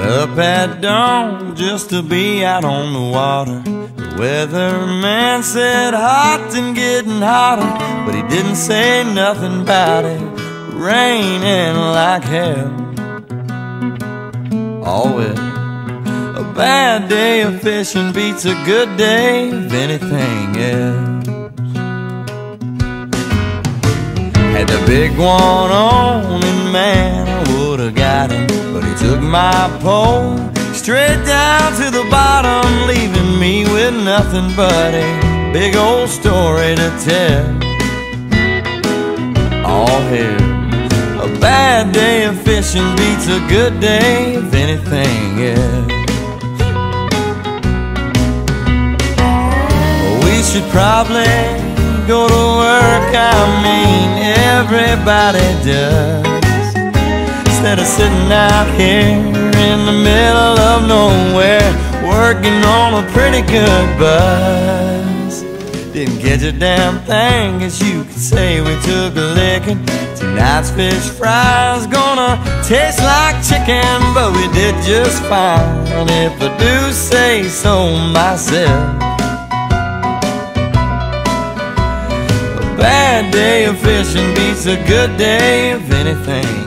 up at dawn just to be out on the water. The weatherman said hot and getting hotter, but he didn't say nothing about it raining like hell. Oh well, a bad day of fishing beats a good day of anything else. Had the big one on and man, I would've got him, but he took my pole straight down to the bottom, leaving me with nothing but a big old story to tell. All hell, a bad day of fishing beats a good day of anything else. Well, we should probably go to work, I mean everybody does, instead of sitting out here in the middle of nowhere working on a pretty good buzz. Didn't get a damn thing, guess you could say we took a licking. Tonight's fish fry's gonna taste like chicken, but we did just fine, if I do say so myself. A bad day of fishing beats a good day of anything